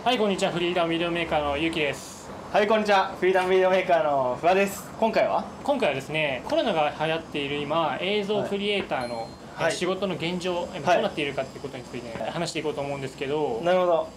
はい、こんにちは。フリーダムビデオメーカーのゆうきです。 はい、こんにちは。フリーダムビデオメーカーのふわです。今回はですね、コロナが流行っている今、映像クリエイターの、仕事の現状、どうなっているかということについて、話していこうと思うんですけど。 なるほど。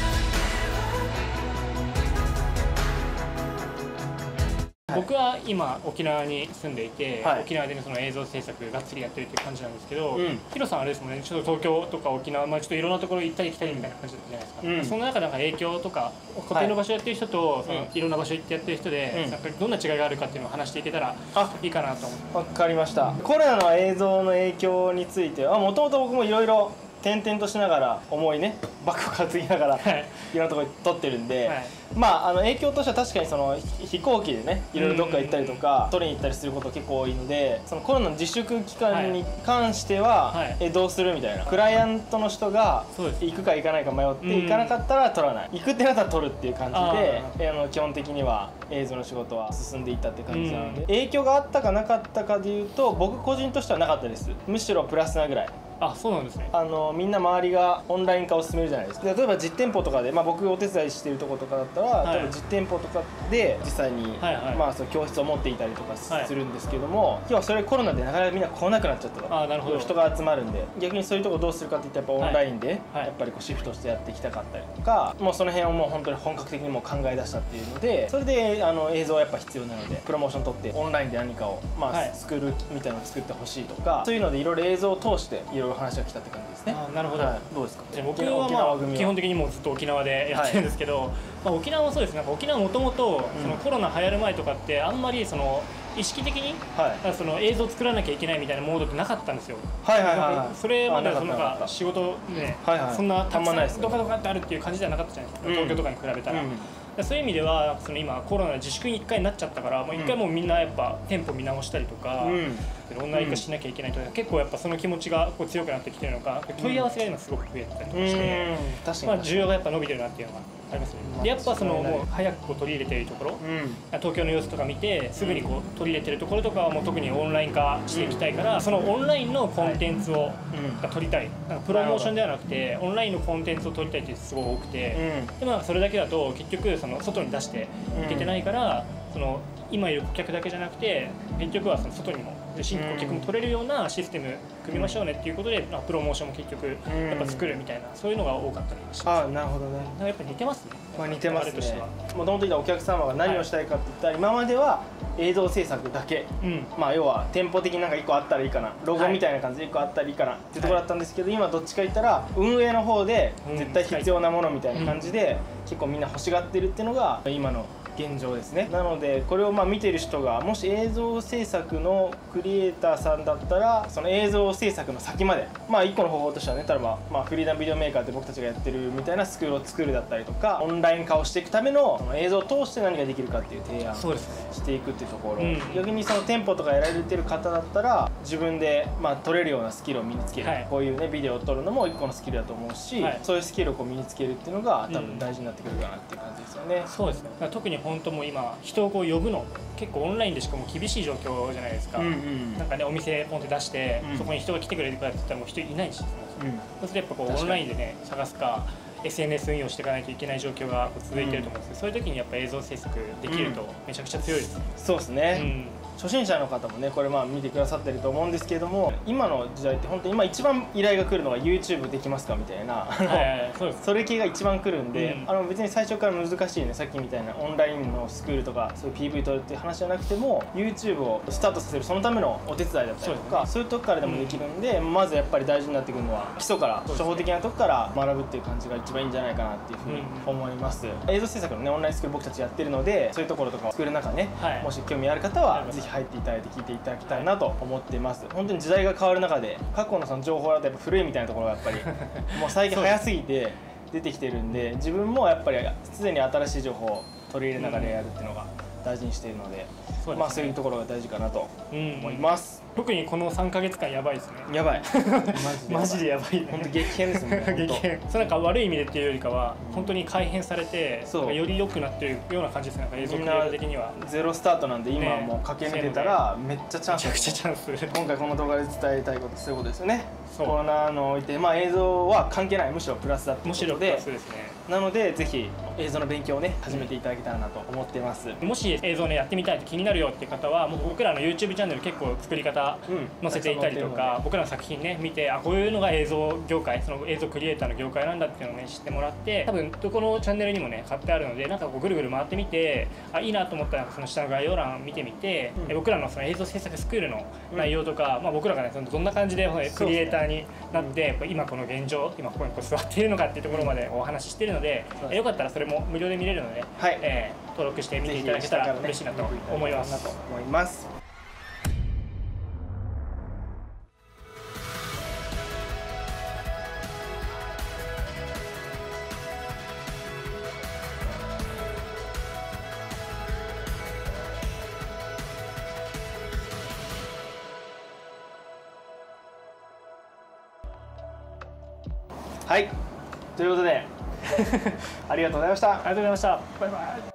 僕は今沖縄に住んでいて、沖縄でのその映像制作がっつりやってるっていう感じなんですけど、ヒロさんあれですもんね、ちょっと東京とか沖縄、ちょっといろんなところ行ったり来たりみたいな感じだったじゃないですか。その中で影響とか固定の場所やってる人と、そのいろんな場所行ってやってる人で、どんな違いがあるかっていうのを話していけたらいいかなと思って。 わかりました。コロナの映像の影響についてはもともと僕もいろいろ転々としながら重いねバッグを担ぎながらいろんなところに撮ってるんで、影響としては確かにその飛行機でねいろいろどっか行ったりとか撮りに行ったりすること結構多いので、そのコロナの自粛期間に関してはどうするみたいな、クライアントの人が行くか行かないか迷って行かなかったら撮らない、行くってなったら撮るっていう感じで基本的には映像の仕事は進んでいったって感じなので、影響があったかなかったかでいうと僕個人としてはなかったです。むしろプラスなぐらい。 あ、そうなんですね。 みんな周りがオンライン化を進めるじゃないですか。例えば実店舗とかで、僕お手伝いしてるとことかだったら、例えば実店舗とかで実際にその教室を持っていたりとかするんですけども、今日はそれコロナでなかなかみんな来なくなっちゃったと、人が集まるんで、逆にそういうとこどうするかっていったらやっぱオンラインでやっぱりシフトしてやっていきたかったりとか、もうその辺をもう本当に本格的にもう考え出したっていうので、それで映像はやっぱ必要なのでプロモーション取ってオンラインで何かをスクールみたいなのを作ってほしいとか、そういうのでいろいろ映像を通していろいろ話が来たって感じですね。 なるほど。 どうですか？ 僕は基本的にもうずっと沖縄でやってるんですけど、沖縄もそうですね。沖縄もともとコロナ流行る前とかってあんまりその意識的にその映像作らなきゃいけないみたいなモードってなかったんですよ。それまでその仕事ね、そんなたくさんドカドカってあるっていう感じではなかったじゃないですか、東京とかに比べたら。そういう意味ではその今コロナ自粛に1回なっちゃったから、1回もうみんなやっぱ店舗見直したりとか、オンライン化しなきゃいけないとか、結構やっぱその気持ちが強くなってきてるのか、問い合わせが今すごく増えてたりとかして、需要がやっぱ伸びてるなっていうのがありますね。でやっぱそのもう早く取り入れてるところ、東京の様子とか見てすぐに取り入れてるところとかはもう特にオンライン化していきたいから、そのオンラインのコンテンツを取りたい、プロモーションではなくてオンラインのコンテンツを取りたいってすごい多くて、でそれだけだと結局その外に出していけてないから、その今いる顧客だけじゃなくて結局はその外にも新規顧客も取れるようなシステム組みましょうねっていうことで、プロモーションも結局やっぱ作るみたいな、そういうのが多かったりします。 なるほどね。 やっぱ似てますね。 似てますね。もともといたお客様が何をしたいかって言ったら、今までは映像制作だけ、要は店舗的になんか1個あったらいいかな、ロゴみたいな感じで1個あったらいいかなっていうところだったんですけど、今どっちか言ったら運営の方で絶対必要なものみたいな感じで結構みんな欲しがってるっていうのが今の現状ですね。なのでこれを見てる人がもし映像制作のクリエイターさんだったら、その映像制作の先まで一個の方法としてはね、例えばフリーダムビデオメーカーって僕たちがやってるみたいなスクールを作るだったりとか、オンライン化をしていくための映像を通して何ができるかっていう提案をしていくっていうところ、逆にその店舗とかやられてる方だったら自分で撮れるようなスキルを身につける、こういうねビデオを撮るのも一個のスキルだと思うし、そういうスキルを身につけるっていうのが多分大事になってくるかなっていう感じですよね。 そうですね。特に本当もう今人を呼ぶの結構オンラインでしかも厳しい状況じゃないですか。なんかねお店ポンって出して、そこに人が来てくれるかって言ったらもう人いないし、それやっぱオンラインでね探すか SNS 運用していかないといけない状況が続いてると思うんですけど、そういう時にやっぱ映像制作できるとめちゃくちゃ強いですね。 そうですね。初心者の方もねこれ見てくださってると思うんですけれども、今の時代って本当に今一番依頼が来るのが YouTube できますかみたいなそれ系が一番来るんで、別に最初から難しいね、さっきみたいなオンラインのスクールとかそういう PV 撮るっていう話じゃなくても YouTube をスタートさせるそのためのお手伝いだったりとか、そういうとこからでもできるんで、まずやっぱり大事になってくるのは基礎から初歩的なとこから学ぶっていう感じが一番いいんじゃないかなっていうふうに思います。映像制作のねオンラインスクール僕たちやってるので、そういうところとかスクールの中ね、もし興味ある方はぜひ入っていただいて聞いていただきたいなと思っています。本当に時代が変わる中で過去のその情報だとやっぱ古いみたいなところがやっぱりもう最近早すぎて出てきてるんで、自分もやっぱり常に新しい情報を取り入れながらやるっていうのが大事にしているので、そういうところが大事かなと思います。 特にこの3ヶ月間やばいですね。 やばいマジでやばい。 本当激変ですね。 激変。それなんか悪い意味でっていうよりかは本当に改変されてより良くなってるような感じですね。映像クリエイター的にはゼロスタートなんで、今はもう駆け抜けたらめっちゃチャンス。 めちゃくちゃチャンス。 今回この動画で伝えたいこと、そういうことですよね。コロナにおいて映像は関係ない、むしろプラスだってことで。 むしろプラスですね。 なのでぜひ映像の勉強をね始めていただけたらなと思ってます。 もし映像ねやってみたいと気になるよっていう方はもう僕らの YouTube チャンネル結構作り方載せていたりとか、僕らの作品ね見て、あこういうのが映像業界、その映像クリエイターの業界なんだっていうのをね知ってもらって、多分どこのチャンネルにもね貼ってあるので、なんかこうぐるぐる回ってみて、あいいなと思ったらその下の概要欄見てみて、僕らのその映像制作スクールの内容とか、まあ僕らがねどんな感じでクリエイターになって今この現状、今ここにこう座っているのかっていうところまでお話ししているので、よかったらそれも無料で見れるので、登録して見ていただけたら嬉しいなと思います。 はい、ということでありがとうございました。 ありがとうございました。バイバイ。